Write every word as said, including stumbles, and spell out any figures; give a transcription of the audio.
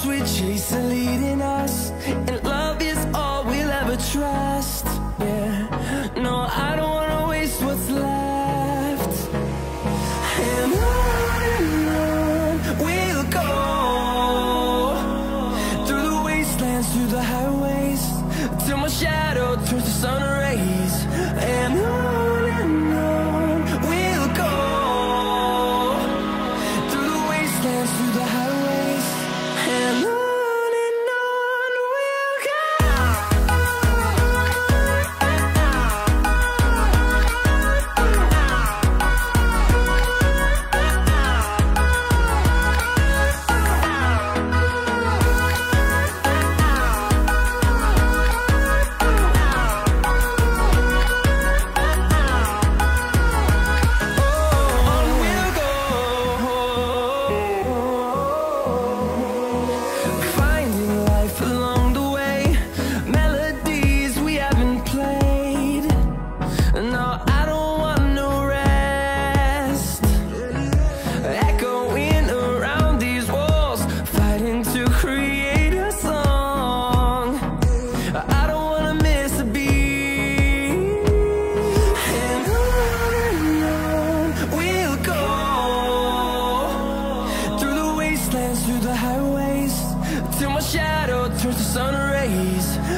storms we chase are leading us, and love is all we'll ever trust. Yeah, no, I don't wanna waste what's left. And on and on we'll go, through the wastelands, through the highways, till my shadow turns to sun rays. And on and on we'll go, through the wastelands, through the highways, and on. Through the highways, till my shadow turns to sun rays.